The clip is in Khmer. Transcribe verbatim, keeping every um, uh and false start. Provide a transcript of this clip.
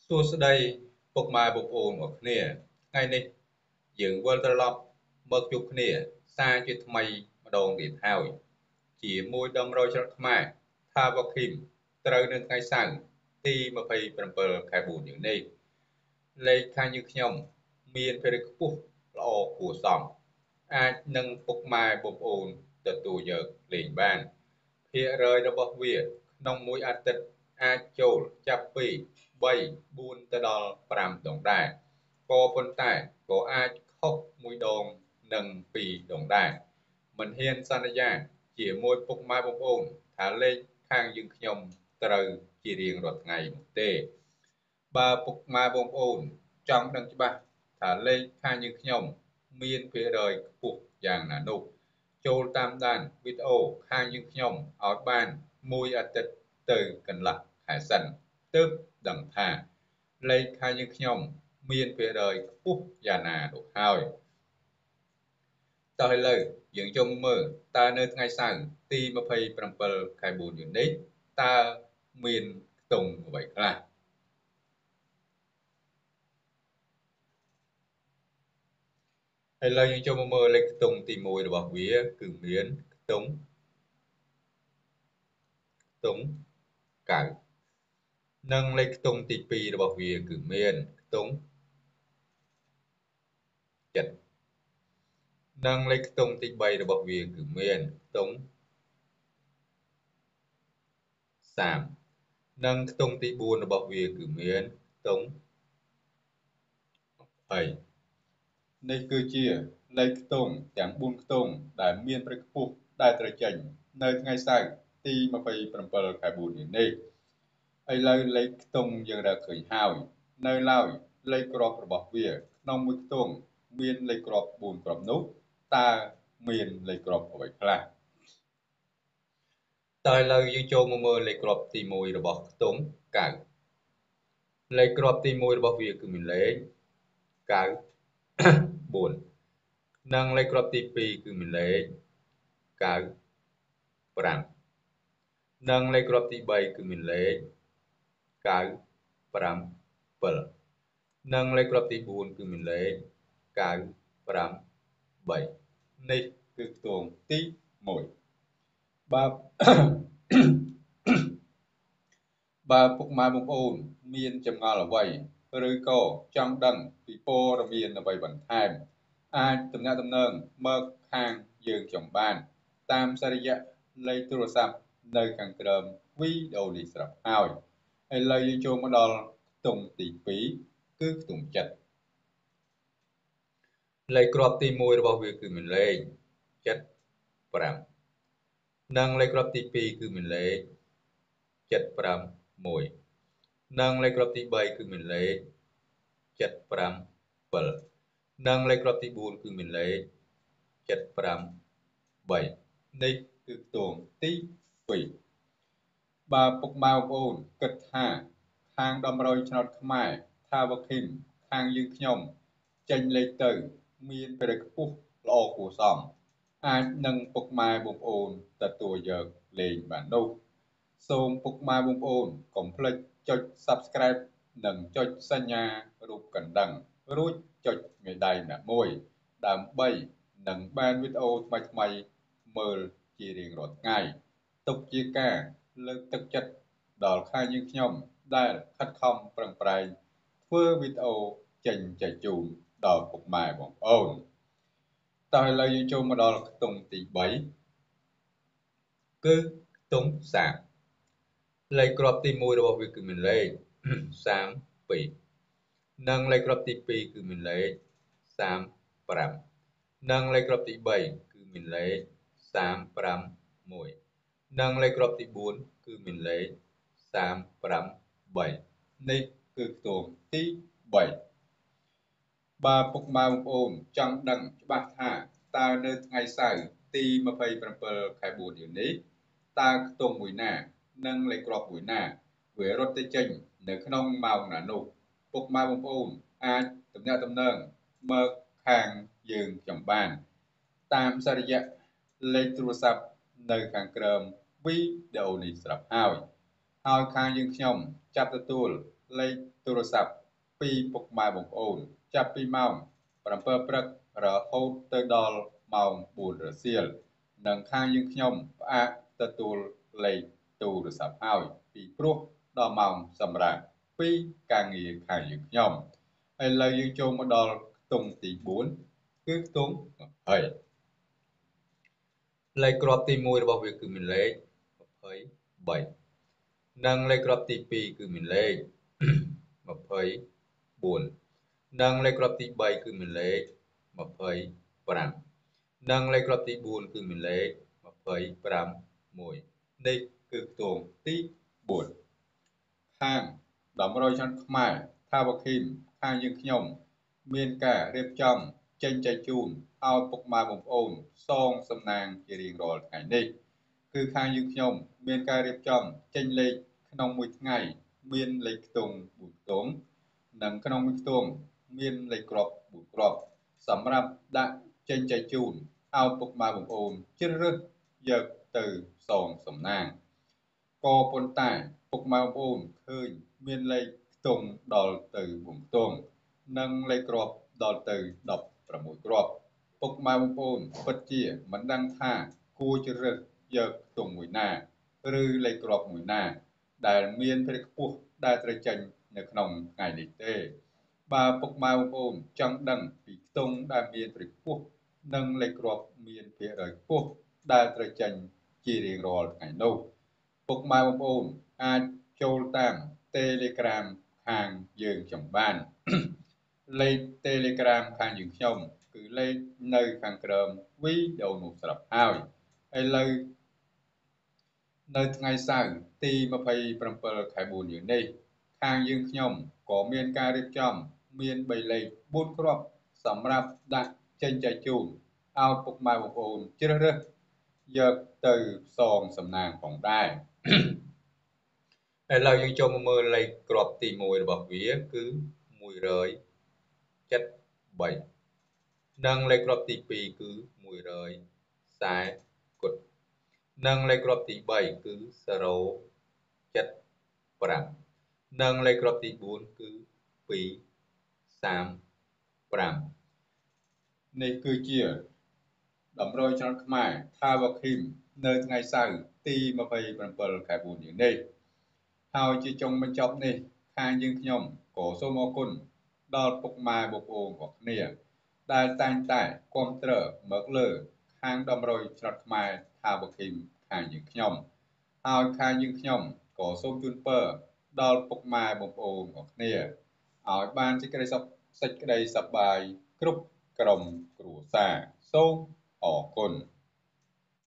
សួស្តីពុកម៉ែបងប្អូនរបស់គ្នាថ្ងៃនេះយើងវិលត្រឡប់មកជួបគ្នាសារជាថ្មីម្ដងទៀតហើយជាមួយដងរយច្រត់ខ្មែរថាវ៉ាឃីមត្រូវនៅថ្ងៃសៅរ៍ទីยี่สิบเจ็ดខែបួនយើងនេះលេខខាងយើងខ្ញុំមានភារកិច្ចខ្ពស់ល្អគួរសមអាចនឹងពុកម៉ែបងប្អូនទទួលយកលេងបានភាគរយរបស់វាក្នុងមួយអាទិត្យអាចចូលចាប់ពីបី បួនទៅដល់ប្រាំដងដែរក៏ប៉ុន្តែក៏អាចខុសមួយដងនិងពីរដងដែរមិនហ៊ានសន្យាជាមួយពុកម៉ែបងប្អូនថាលេខខាងយើងខ្ញុំត្រូវជារៀងរាល់ថ្ងៃនោះទេបើពុកម៉ែបងប្អូនចង់ដឹងច្បាស់ថាលេខខាងយើងខ្ញុំមានភាគរយខ្ពស់យ៉ាងណានោះចូលតាមដានវីដេអូខាងយើងខ្ញុំឲ្យបានមួយអាទិត្យទៅកន្លះខែសិនទើបដឹងថាលេខខាងយើងខ្ញុំមានភាគរយខ្ពស់យ៉ាងណានោះហើយតោះឥឡូវយើងចុងមើលតើនៅថ្ងៃសៅរ៍ទីยี่สิบเจ็ดខែបួននេះតើមានខ្ទង់អ្វីខ្លះឥឡូវយើងចូលមកមើលលេខខ្ទង់ទីមួយរបស់វាគឺមានខ្ទង់ខ្ទង់เก้าនិងលេខខ្ទង់ទីពីររបស់វាគឺមានខ្ទង់เจ็ดនិងលេខខ្ទង់ទីបីរបស់វាគឺមានខ្ទង់สามនិងខ្ទង់ទីបួនរបស់វាគឺមានខ្ទង់ยี่สิบនេះគឺជាលេខខ្ទង់ទាំងបួនខ្ទង់ដែលមានព្រឹកខ្ពស់ដែលត្រូវចេញនៅថ្ងៃសៅរ៍ទីยี่สิบเจ็ดខែបួននេះឥឡូវលេខខ្ទង់យើងរកឃើញហើយនៅឡើយលេខគ្រាប់របស់វាក្នុងមួយខ្ទង់មានលេខគ្រាប់បួនគ្រាប់នោះតើមានលេខគ្រាប់អ្វីខ្លះតើឥឡូវយើងចូលមកមើលលេខគ្រាប់ទីមួយរបស់ខ្ទង់เก้าលេខគ្រាប់ទីមួយរបស់វាគឺមានលេខเก้า បួននិងលេខគ្រាប់ទីពីរគឺមានលេខเก้า ប្រាំនិងលេខគ្រាប់ទីបីគឺមានលេខเก้า ប្រាំ เจ็ดនិងលេខគ្រាប់ទីបួនគឺមានលេខเก้า ប្រាំ បីនេះគឺខ្ទង់ទីមួយបើបើពុកម៉ែបងប្អូនមានចម្ងល់អ្វីឬក៏ចង់ដឹងពីព័ត៌មានអ្វីបន្ថែមអាចទំនាក់ទំនងមកខាងយើងខ្ញុំបានតាមសារៈលេខទូរស័ព្ទនៅខាងក្រោមវីដេអូនេះស្រាប់ហើយឥឡូវយើងចូលមកដល់ខ្ទង់ទីពីរគឺខ្ទង់เจ็ดលេខគ្រាប់ទីមួយរបស់វាគឺមានលេខเจ็ด ប្រាំនិងលេខគ្រាប់ទីពីរគឺមានលេខเจ็ด ប្រាំ មួយនិងលេខគ្រាប់ទីបីគឺមានលេខเจ็ด ប្រាំ เจ็ดនិងលេខគ្រាប់ទីបួនគឺមានលេខเจ็ด ប្រាំ បីនេះគឺខ្ទង់ទីពីរបើពុកម៉ែបងប្អូនគិតថាខាងដំរីឆ្នោតខ្មែរថាវ៉ាឃីមខាងយើងខ្ញុំចេញលេខទៅមានភារកិច្ចខ្ពស់ល្អគួរសមអាចនឹងពុកម៉ែបងប្អូនទទួលយកលេងបាននោះសូមពុកម៉ែបងប្អូនកុំភ្លេចចុច Subscribe និងចុចសញ្ញារូបកណ្ដឹងរួចចុចមេដៃម្នាក់មួយដើម្បីនឹងបានវីដេអូថ្មីៗមើលជារៀងរាល់ថ្ងៃទុកជាការលើកទឹកចិត្តដល់ខាងយើងខ្ញុំដែលខិតខំប្រឹងប្រែងធ្វើវីដេអូចេញចែកជូនដល់ពុកម៉ែបងប្អូនតោះឥឡូវយើងចូលមកដល់ខ្ទង់ទីបីគឺខ្ទង់សាមលេខគ្រាប់ទីមួយរបស់វាគឺមានលេខសាមពីរនិងលេខគ្រាប់ទីពីរគឺមានលេខសាមប្រាំនិងលេខគ្រាប់ទីបីគឺមានលេខសាមប្រាំមួយនិងលេខគ្រាប់ទីបួនគឺមានលេខសាមប្រាំបីនេះគឺខ្ទង់ទីបីបើពុកម៉ែបងប្អូនចង់ដឹងច្បាស់ថាតើនៅថ្ងៃសៅរ៍ទីยี่สิบเจ็ดខែបួននេះតើខ្ទង់មួយណានិងលេខគ្រាប់មួយណាវារត់ទៅចេញនៅក្នុងម៉ោងណានោះពុកម៉ែបងប្អូនអាចទំនាក់ទំនងមកខាងយើងខ្ញុំបានតាមសារៈលេខទូរស័ព្ទនៅខាងក្រោមវីដេអូនេះស្រាប់ហើយហើយខាងយើងខ្ញុំចាប់ទទួលលេខទូរស័ព្ទពីពុកម៉ែបងប្អូនចាប់ពីម៉ោងប្រាំពីរព្រឹករហូតទៅដល់ម៉ោងបួនរសៀលនិងខាងយើងខ្ញុំផ្អាកទទួលលេខទូរស័ព្ទហើយពីព្រោះដល់ម៉ោងសម្រាប់ពីការងារខាងយើងខ្ញុំឥឡូវយើងចូលមកដល់ខ្ទង់ទីបួនគឺខ្ទង់ยี่สิบលេខគ្រាប់ទីមួយរបស់វាគឺមានលេខยี่สิบสามនិងលេខគ្រាប់ទីពីរគឺមានលេខยี่สิบสี่និងលេខគ្រាប់ទីបីគឺមានលេខยี่สิบห้าនិងលេខគ្រាប់ទីបួនគឺមានលេខยี่สิบห้าនេះគឺខ្ទង់ទីបួនខាងតម្រុយចន្ទខ្មែរថាវគីមខាងយើងខ្ញុំមានការរៀបចំចេញចែកជូនឲ្យពុកម៉ែបងប្អូនសងសំណាងជារៀងរាល់ថ្ងៃនេះគឺខាងយើងខ្ញុំមានការរៀបចំចេញលេខក្នុងមួយថ្ងៃមានលេខខ្ទង់បួនខ្ទង់និងក្នុងមួយខ្ទង់មានលេខគ្រាប់បួនគ្រាប់សម្រាប់ដាក់ចេញចែកជូនឲ្យពុកម៉ែបងប្អូនជ្រើសរើសយកទៅសងសំណាងក៏ប៉ុន្តែពុកម៉ែបងប្អូនឃើញមានលេខខ្ទង់ដល់ទៅបួនខ្ទង់និងលេខគ្រាប់ដល់ទៅដប់ប្រាំមួយគ្រាប់ពុកម៉ែបងប្អូនពិតជាមិនដឹងថាគួរជ្រើសរើសយកខ្ទង់មួយណាឬលេខគ្រាប់មួយណាដែលមានភាពខ្ពស់ដែលត្រូវចេញនៅក្នុងថ្ងៃនេះទេបើពុកម៉ែបងប្អូនចង់ដឹងពីខ្ទង់ដែលមានភាពខ្ពស់និងលេខគ្រាប់មានភាគរយខ្ពស់ដែលត្រូវចេញជារៀងរាល់ថ្ងៃនោះពុកម៉ែបងប្អូនអាចចូលតាម Telegram ខាងយើងខ្ញុំបានលេខ Telegram ខាងយើងខ្ញុំគឺលេខនៅខាងក្រោមវីដេអូនោះស្រាប់ហើយឥឡូវនៅថ្ងៃសៅរ៍ទីยี่สิบเจ็ดខែបួនយើងនេះខាងយើងខ្ញុំក៏មានការរៀបចំមានបីលេខបួនគ្រាប់សម្រាប់ដាក់ចេញចែកជូនឲ្យពុកម៉ែបងប្អូនជ្រើសរើសយកទៅសងសំណាងផងដែរឥឡូវយើងចូលមកមើលលេខគ្រាប់ទីមួយរបស់វាគឺមួយរយសិបបីនិងលេខគ្រាប់ទីពីរគឺមួយរយសែគត់និងលេខគ្រាប់ទីបីគឺゼロសិបប្រាំនិងលេខគ្រាប់ទីបួនគឺពីរសាមប្រាំនេះគឺជាតម្រុយចន្ទខ្មែរថាវគីមនៅថ្ងៃសៅរ៍ទីยี่สิบเจ็ดខែបួនយើងនេះហើយជាចុងបញ្ចប់នេះខាងយើងខ្ញុំក៏សូមអរគុណដល់ពុកម៉ែបងប្អូនទាំងគ្នាដែលតែងតែគាំទ្រមកលើខាងតម្រុយចន្ទខ្មែរថាវគីមខាងយើងខ្ញុំហើយខាងយើងខ្ញុំក៏សូមជូនពរដល់ពុកម៉ែបងប្អូនទាំងគ្នាឲ្យបានសេចក្តីសុខសេចក្តីសប្បាយគ្រប់ក្រុមគ្រួសារសូមអរគុណ